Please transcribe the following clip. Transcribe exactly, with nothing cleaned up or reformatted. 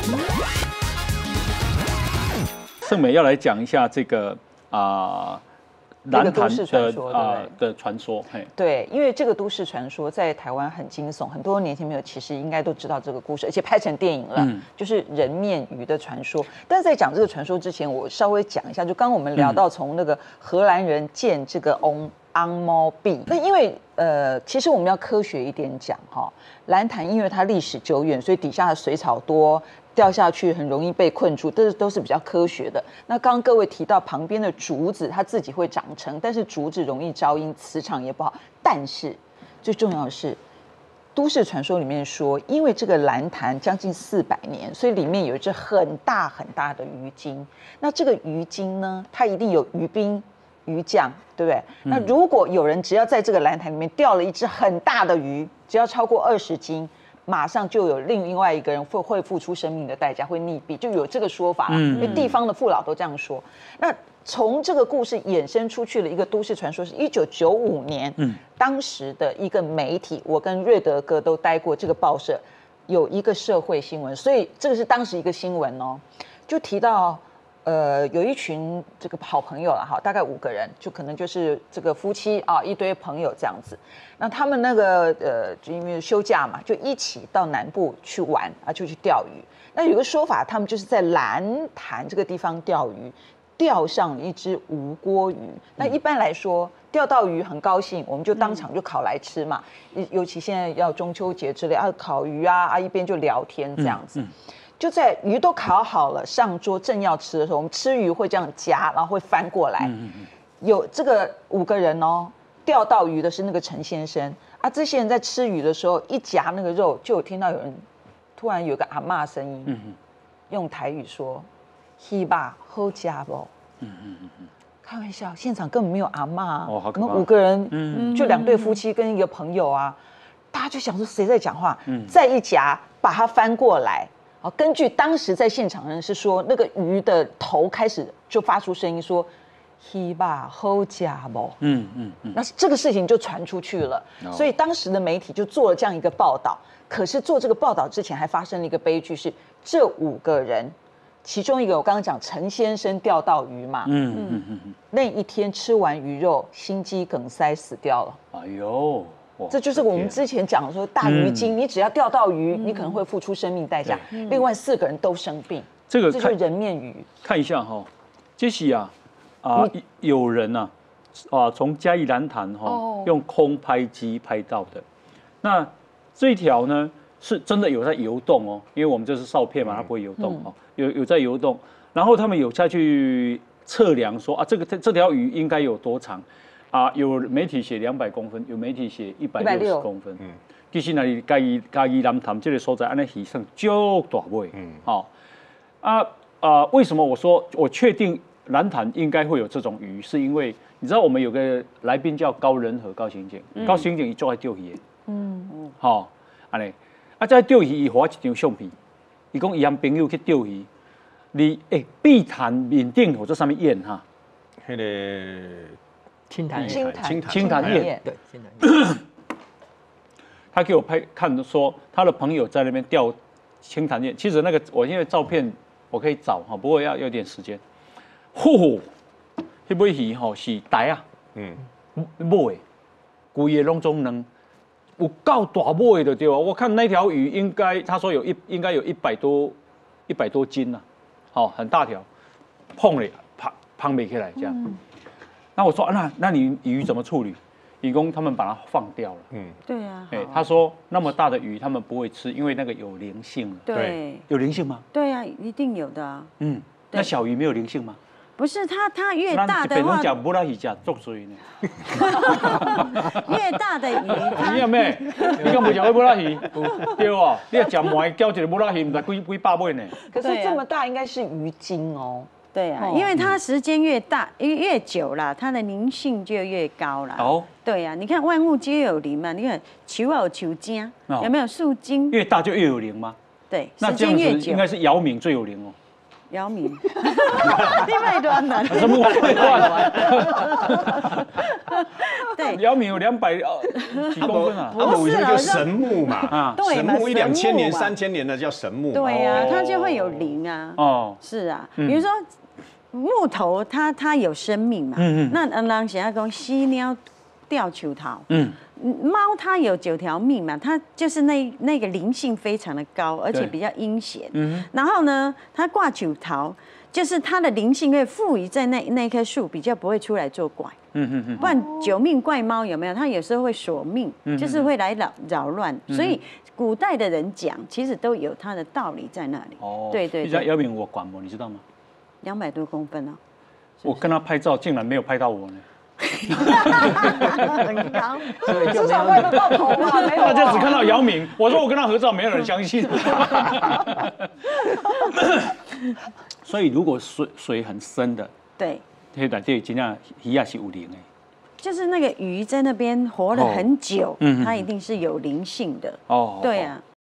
盛美要来讲一下这个啊。 蓝潭的啊的传说，嘿， 对，因为这个都市传说在台湾很惊悚，很多年轻朋友其实应该都知道这个故事，而且拍成电影了，嗯、就是人面鱼的传说。但是在讲这个传说之前，我稍微讲一下，就刚刚我们聊到从那个荷兰人建这个翁昂猫壁，那因为呃，其实我们要科学一点讲哈，蓝潭因为它历史久远，所以底下的水草多。 掉下去很容易被困住，这都是比较科学的。那刚刚各位提到旁边的竹子，它自己会长成，但是竹子容易招阴，磁场也不好。但是最重要的是，都市传说里面说，因为这个蓝潭将近四百年，所以里面有一只很大很大的鱼精。那这个鱼精呢，它一定有鱼兵、鱼将，对不对？嗯、那如果有人只要在这个蓝潭里面钓了一只很大的鱼，只要超过二十斤。 马上就有另另外一个人会会付出生命的代价，会溺毙，就有这个说法啦。因为地方的父老都这样说。那从这个故事衍生出去了一个都市传说，是一九九五年，嗯，当时的一个媒体，我跟瑞德哥都待过这个报社，有一个社会新闻，所以这个是当时一个新闻哦，就提到。 呃，有一群这个好朋友了哈，大概五个人，就可能就是这个夫妻啊，一堆朋友这样子。那他们那个呃，就因为休假嘛，就一起到南部去玩啊，就去钓鱼。那有个说法，他们就是在蓝潭这个地方钓鱼，钓上一只无锅鱼。那一般来说，钓到鱼很高兴，我们就当场就烤来吃嘛。尤其现在要中秋节之类啊，烤鱼啊啊，一边就聊天这样子。嗯嗯 就在鱼都烤好了，上桌正要吃的时候，我们吃鱼会这样夹，然后会翻过来。嗯嗯、有这个五个人哦，钓到鱼的是那个陈先生啊。这些人在吃鱼的时候，一夹那个肉，就有听到有人突然有个阿嬷声音，嗯、用台语说：“鱼吧好吃不？”嗯嗯嗯、开玩笑，现场根本没有阿嬷、啊，哦、我们五个人，嗯、就两对夫妻跟一个朋友啊，大家就想说谁在讲话？嗯、再一夹，把它翻过来。 根据当时在现场人是说，那个鱼的头开始就发出声音说：“鱼吧好吃不？”嗯嗯嗯，那这个事情就传出去了， oh. 所以当时的媒体就做了这样一个报道。可是做这个报道之前，还发生了一个悲剧，是这五个人，其中一个我刚刚讲陈先生钓到鱼嘛，嗯嗯嗯嗯，那一天吃完鱼肉，心肌梗塞死掉了。哎呦！ 这就是我们之前讲说大鱼精，嗯、你只要钓到鱼，嗯、你可能会付出生命代价。嗯、另外四个人都生病，这个这就是人面鱼。 看一下哈、哦，这是啊啊、呃、有人呐啊从嘉义蓝潭哈、哦、用空拍机拍到的。那这一条呢是真的有在游动哦，因为我们这是照片嘛，它不会游动哦，有有在游动。然后他们有下去测量说啊，这个这这条鱼应该有多长？ 啊，有媒体写两百公分，有媒体写一百六十公分。嗯，其实那里嘉义嘉义南潭这个所在，安尼鱼算足大尾。嗯，好、哦，啊啊，为什么我说我确定南潭应该会有这种鱼？是因为你知道我们有个来宾叫高仁和高刑警，嗯、高刑警伊做爱钓鱼的。嗯嗯，好、哦，安尼，啊，在钓鱼伊画一张相片，伊讲伊和朋友去钓鱼，你诶碧潭面顶或者上面演哈， 迄个。 清潭清潭清潭宴， 对，清潭宴。 他给我拍看说，他的朋友在那边钓清潭宴。其实那个我因为照片我可以找哈，不过要有点时间。呼，那尾鱼吼是大啊，嗯，尾，规个拢总能有够大尾的对吧？我看那条鱼应该他说有一应该有一百多一百多斤呐、啊，好很大条，碰了胖胖不起来这样。嗯 那我说，那那你鱼怎么处理？渔工他们把它放掉了。 嗯，对啊。 哎，他说那么大的鱼他们不会吃，因为那个有灵性。 对， 有灵性吗？ 对啊，一定有的啊。 嗯，那小鱼没有灵性吗？ 不是，它它越大的话， 讲不拉鱼讲做水呢。 越大的鱼， 你有没？你讲不讲会不拉鱼？对哦，你要讲买钓一个不拉鱼，唔知几几百尾呢。 可是这么大应该是鱼精哦。 对啊，因为它时间越大，越越久了，它的灵性就越高了。哦，对呀、啊，你看万物皆有灵嘛，你看球有球精，有没有树精？ 越大就越有灵吗？ 对， 那这样子应该是姚明最有灵哦。 姚明，你卖乱了， 什么卖乱？ 对， 姚明有两百几公分啊， 他们有一个神木嘛，啊，神木一两千年、三千年的叫神木。 对呀，它就会有灵啊。哦，是啊，比如说木头，它它有生命嘛。嗯嗯。那人人想要讲犀鸟吊球头。嗯。猫它有九条命嘛，它就是那那个灵性非常的高，而且比较阴险。嗯。然后呢，它挂九桃，就是它的灵性会赋予在那那棵树，比较不会出来作怪。嗯嗯嗯。不然九命怪猫有没有？它有时候会索命，就是会来扰扰乱。所以古代的人讲，其实都有它的道理在那里。哦。对对。 你知道姚明我管我，你知道吗？ 两百多公分哦。 我跟他拍照，竟然没有拍到我呢。 很高，至少拍得到头嘛，没有。 大家只看到姚明，我说我跟他合照，没有人相信。所以如果水水很深的， 对， 黑胆这真正鱼也是有灵的。 就是那个鱼在那边活了很久，它一定是有灵性的。哦，对啊。